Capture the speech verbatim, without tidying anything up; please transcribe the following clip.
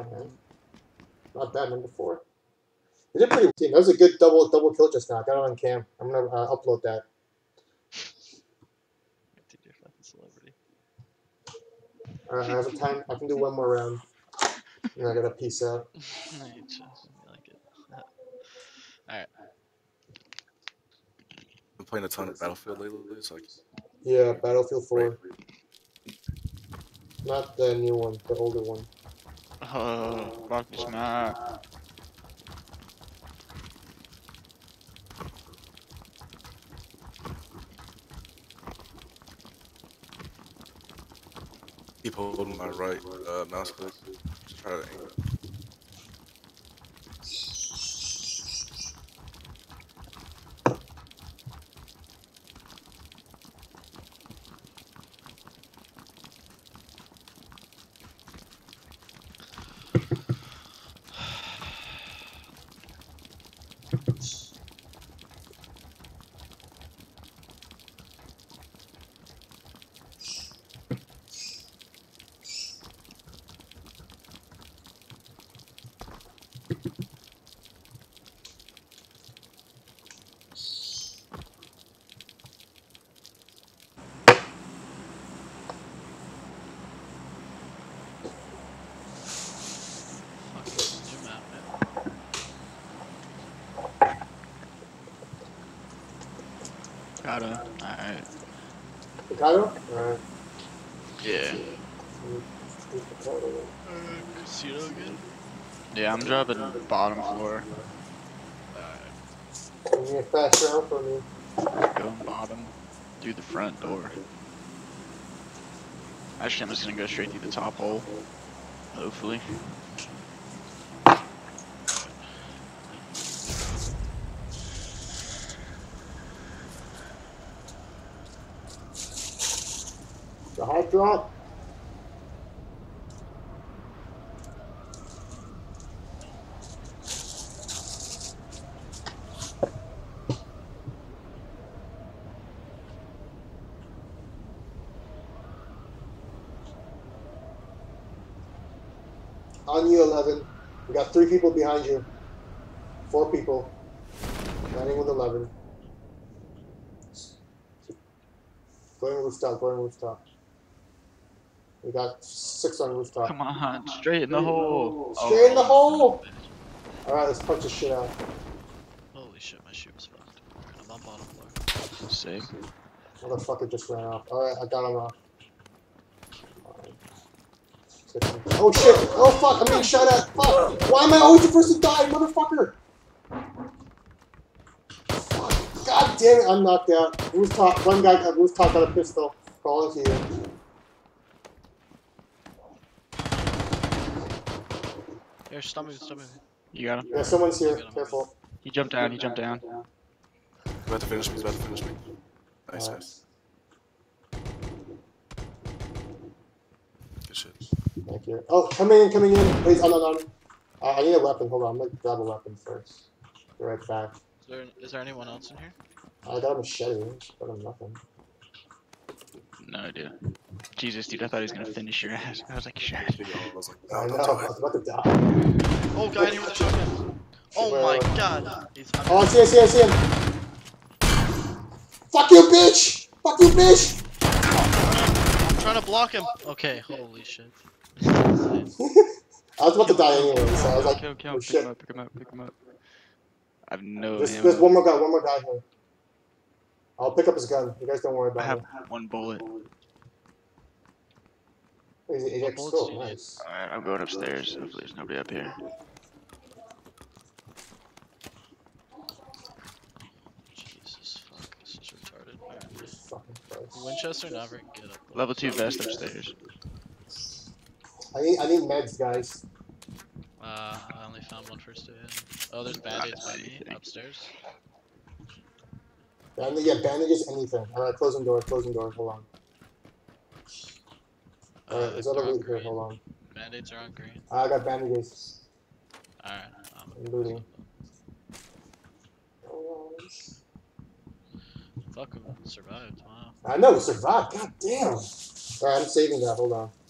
bad, man. Not bad, number four. They did pretty well. That was a good double double kill just now. I got it on cam. I'm gonna uh, upload that. Dude, you're fucking celebrity. Alright, I have a time. I can do one more round. And I gotta peace out. No, you just like it. Alright. Been playing a ton of Battlefield lately, so like. Yeah, Battlefield four. Right. Not the new one, the older one. Oh, fuck me smart. Keep holding my right uh, mouse click. Just try to aim it. Got him. Alright. Ricardo? Alright. Yeah. Casino again? Yeah, I'm dropping bottom floor. Alright. You need a fast round for me. Going bottom through the front door. Actually, I'm just gonna go straight through the top hole. Hopefully. The hot drop. On you, eleven. We got three people behind you. Four people. Landing with eleven. Going rooftop, going rooftop. We got six on rooftop. Come on, straight in the hole. Straight oh, in the hole! Alright, let's punch this shit out. Holy shit, my shoe was fucked. I'm on bottom floor. Sick. Motherfucker just ran off. Alright, I got him off. Oh shit! Oh fuck! I'm being shot at! Fuck! Why am I always the first to die, motherfucker? Fuck. God damn it! I'm knocked out. Rooftop. One guy got rooftop got a pistol. Crawling to you. Here, stop moving, stop moving. You got him? Yeah, someone's here. Careful. He jumped down, he jumped down. He's about to finish me, he's about to finish me. Nice, Right. nice. Good shit. Thank you. Oh, coming in, coming in. Please, oh no, no. Uh, I need a weapon. Hold on, I'm gonna grab a weapon first. Be right back. Is there, is there anyone else in here? I got a machete. Got him nothing. No idea. Jesus, dude, I thought he was gonna finish your ass. I was like, shit. I was like, I no, know. don't I do was it. about to die. Oh, guy in here with a shotgun. Oh Where, my where? god. He's Oh, I see, I see, I see him. Fuck you, bitch! Fuck you, bitch! I'm trying to block him. Okay, holy shit. I was about to die anyway, so I was like, kill, kill, oh pick shit. him up, pick him up, pick him up. I have no There's, ammo. there's one more guy, one more guy here. I'll pick up his gun. You guys don't worry I about have it. one bullet. He's an Ajax What bullets skull, do you need? nice. Alright, I'm going upstairs. Hopefully there's nobody up here. Jesus, fuck, this is retarded. Alright. Jesus fucking Christ. Winchester never get up. Level two vest upstairs. I need, I need meds, guys. Uh, I only found one first aid. Oh, there's band-aids by me upstairs. Band yeah, bandages, anything. Alright, closing door, closing door, hold on. Alright, Uh, there's other they're on loot here, green. hold on. Band-aids are on green. I got bandages. Alright, um, I'm looting. fuck 'em, survived, wow. I know, we survived, god damn! Alright, I'm saving that, hold on.